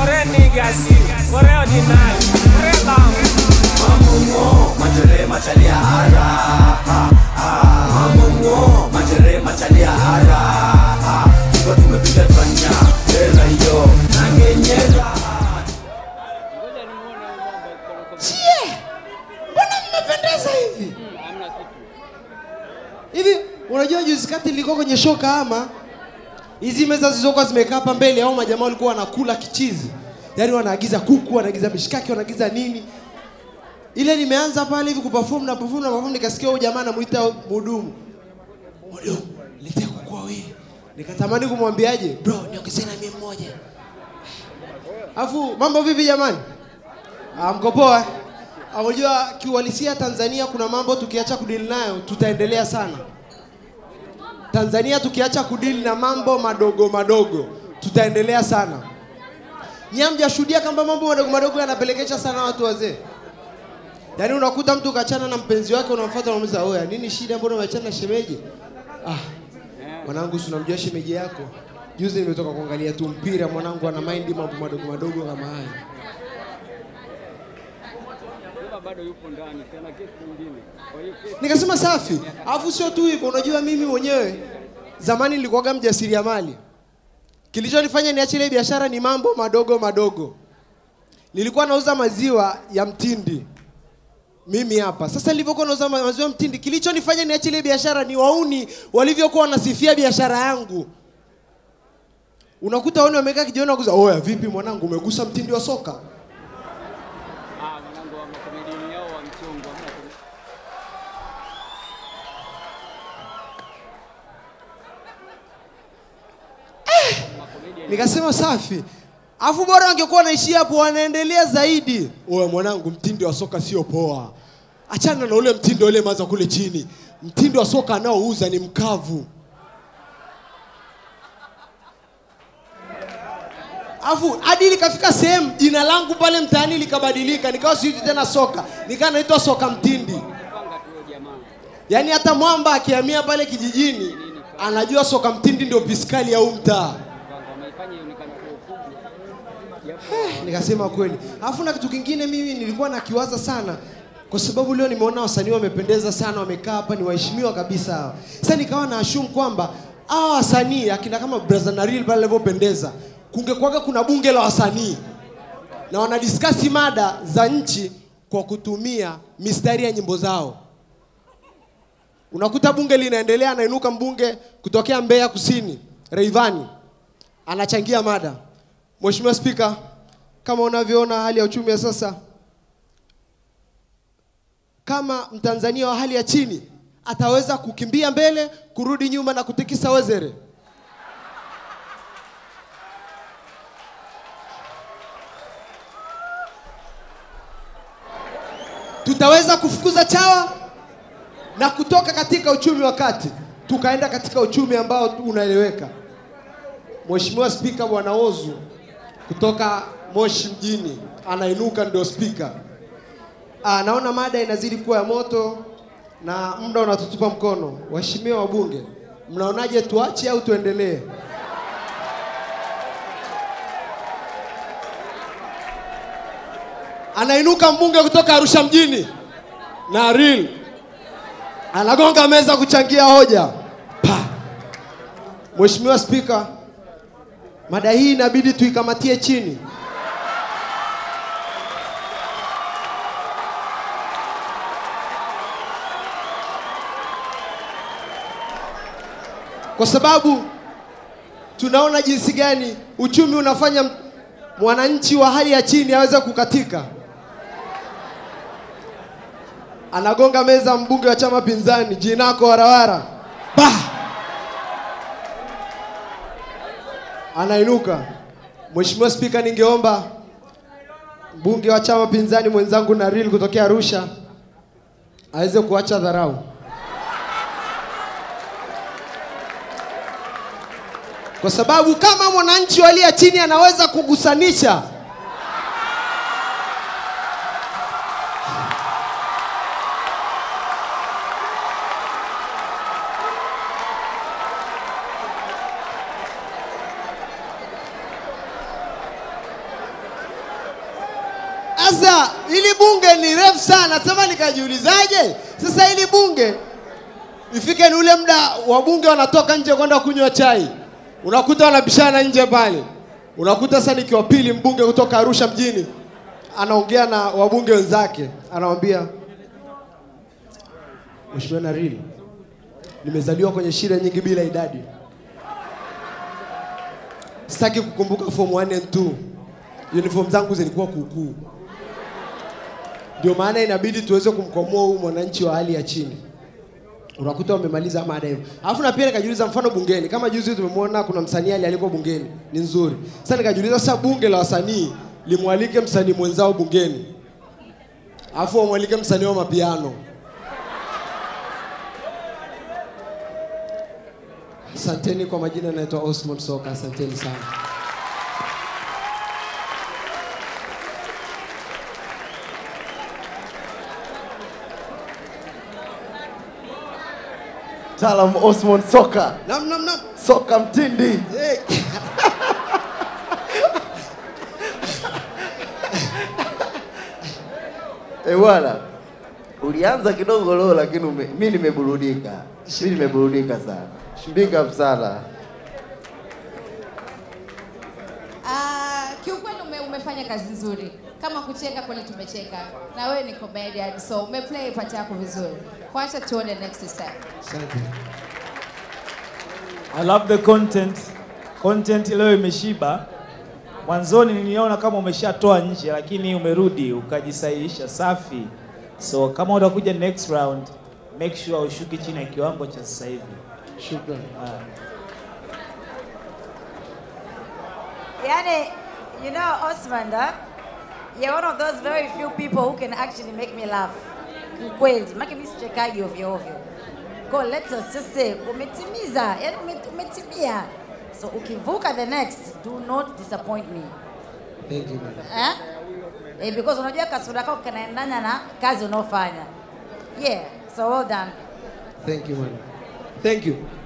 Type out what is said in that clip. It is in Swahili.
Kore nigasi, kore ordinary, kore bang. Mamungo, majere machalia ara. Mamungo, majere machalia ara. Kiko tumepiga twanya, era yo, nangenyera. Chie! Mbona mmependeza hivi? Hamna kitu. Hivi, unajua juzi kati nilikuwa kwenye Soka ama hizi meza zilizokuwa zimekaa hapa mbele au majamaa walikuwa wanakula kichizi. Yaani wanaagiza kuku, wanaagiza mishikaki, wanaagiza nini. Ile nimeanza pale hivi kuperform na perform nikasikia huyu jamaa anamuita mhudumu. Mhudumu, letea kuku wawili. Nikatamani kumwambiaje, bro, niongezee na 100. Afu mambo vipi jamani? Mko poa? Unajua kiuhalisia Tanzania kuna mambo tukiacha kudili nayo tutaendelea sana. Tanzania tukiacha kudili na mambo madogo tutaendelea sana. Nyamja shuhudia kama mambo madogo yanapelekesha sana watu wazee. Yaani unakuta mtu kachana na mpenzi wake unamfuata unamuuliza, "Oya, nini shida mbona umeachana na shemeji?" Mwanangu si unamjua shemeji yako. Juzi nimetoka kuangalia tu mpira, mwanangu ana mind mambo madogo kama haya. Bado yupo ndani, tena kesi nyingine. Kwa hiyo kesi nikasema safi. Alafu sio tu hivyo, unajua mimi mwenyewe zamani nilikuwa mjasiriamali. Kilichonifanya niache ile biashara ni mambo madogo. Nilikuwa nauza maziwa ya mtindi. Mimi hapa. Sasa nilipokuwa nauza maziwa ya mtindi, kilichonifanya niache ile biashara ni wauni walivyokuwa wanasifia biashara yangu. Unakuta wao wamekaa kijiona kuza, "Oya, vipi mwanangu umegusa mtindi wa Soka?" mwanangu wa makomediani yao wa mchongo. Nikasema safi. Afu bora wangekuwa wanaishia hapo wanaendelea zaidi. Oya mwanangu mtindi wa Soka sio poa. Achana na ule mtindo ule maza kule chini. Mtindo wa Soka anaouza ni mkavu. Afu hadi likafika sehemu jina langu pale mtaani likabadilika, nikawa siiti tena Soka, nikawa naitwa Soka Mtindi. Yaani hata mwamba akihamia pale kijijini anajua Soka Mtindi ndio piskali ya mtaa. Nikasema kweli. Afu na kitu kingine mimi nilikuwa nakiwaza sana kwa sababu leo nimeona wasanii wamependeza sana, wamekaa hapa ni waheshimiwa kabisa hawa. Sasa nikawa na assume kwamba hawa wasanii akina kama Brother Naril pale walivyopendeza, kungekuwa kuna bunge la wasanii na wanadiscuss mada za nchi kwa kutumia mistari ya nyimbo zao. Unakuta bunge linaendelea, anainuka mbunge kutokea Mbeya Kusini, Rayvanny, anachangia mada. Mheshimiwa Speaker, kama unavyoona hali ya uchumi ya sasa, kama Mtanzania wa hali ya chini ataweza kukimbia mbele, kurudi nyuma na kutikisa wezere. Tutaweza kufukuza chawa na kutoka katika uchumi wa kati tukaenda katika uchumi ambao unaeleweka. Mheshimiwa Speaker Bwana Ozu kutoka Moshi mjini anainuka ndio speaker. Naona mada inazidi kuwa ya moto na muda unatutupa mkono. Waheshimiwa wabunge, mnaonaje tuache au tuendelee? Anainuka mbunge kutoka Arusha mjini na Real anagonga meza kuchangia hoja. Mheshimiwa Speaker, mada hii inabidi tuikamatie chini. Kwa sababu tunaona jinsi gani uchumi unafanya mwananchi wa hali ya chini aweze kukatika. Anagonga meza mbunge wa chama pinzani, jinako warawara. Anainuka. Mheshimiwa Speaker, ningeomba mbunge wa chama pinzani mwenzangu Naril kutokea Arusha aweze kuacha dharau. Kwa sababu kama mwananchi walia chini anaweza kugusanisha, Sasa ili bunge ni refu sana, sema nikajiulizaje? Sasa ili bunge ifike ni ule muda wabunge wanatoka nje kwenda kunywa chai. Unakuta wanabishana nje pale. Unakuta sasa nikiwa pili mbunge kutoka Arusha mjini anaongea na wabunge wenzake, anamwambia Mheshimiwa Naril, nimezaliwa kwenye shida nyingi bila idadi. Sitaki kukumbuka form 1 and 2. Uniform zangu zilikuwa kuukuu. Ndio maana inabidi tuweze kumkomoa huyu mwananchi wa hali ya chini. Unakuta wamemaliza mada hiyo. Alafu na pia nikajiuliza mfano bungeni. Kama juzi tumemwona kuna msanii aliyekuwa bungeni. Ni nzuri. Sasa nikajiuliza sasa bunge la wasanii limwalike msanii mwenzao bungeni. Alafu wamwalike msanii wa mapiano. Asanteni kwa majina, naitwa Osmond Soka. Asanteni sana. Talam Osmond Soka. Nam. Soka mtindi. Hey. Bwana, ulianza kidogo leo lakini mimi nimeburudika. Mimi nimeburudika sana. Big up sana. Kiukweli umefanya kazi nzuri. Kama kucheka kweli tumecheka. Na wewe ni comedian, so umeplay part yako vizuri. Kwacha tuone next step. Asante. I love the content. Content leo imeshiba. Mwanzoni niliona kama umeshatoa nje lakini umerudi ukajisahihisha safi. So kama utakuja next round, make sure ushuki chini ya kiwango cha sasa hivi. Shukrani. Yani, you know, Osmond, you're one of those very few people who can actually make me laugh. Kweli, maki mimi sichekaji ovyo ovyo. Go, let's just say umetimiza, yani umetimia. So ukivuka the next, do not disappoint me. Thank you, man. Because unajua kasura kako kanaendana na kazi unaofanya. Yeah, so well done. Thank you, man. Thank you.